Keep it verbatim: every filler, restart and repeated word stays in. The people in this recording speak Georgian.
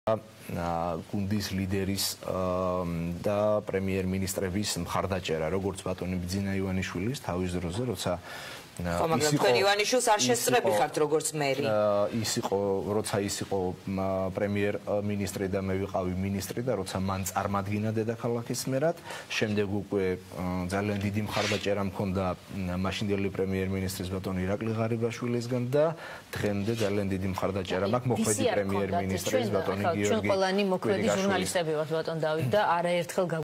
გუნდის ლიდერის და პრემიერ-მინისტრების მხარდაჭერა, როგორც ბატონი ბიძინა ივანიშვილის თავის დროზე, როცა ის იყო ივანიშვილს არ შესწრები ხართ როგორც მერი. ის იყო, როცა ის იყო პრემიერ-მინისტრი და მე ვიყავი მინისტრი და როცა მან წარმადგინა დედაქალაქის მერად, შემდეგ უკვე ძალიან დიდი მხარდაჭერა მქონდა მაშინდელი პრემიერ-მინისტრის ბატონ ირაკლი ღარიბაშვილისგან და დღემდე ძალიან დიდი მხარდაჭერა მაქვს მოქმედი პრემიერ-მინისტრის ბატონი გიორგი ჩვენ ყველანი მოქმედი ჟურნალისტები ვართ ბატონ დავით და არაერთხელ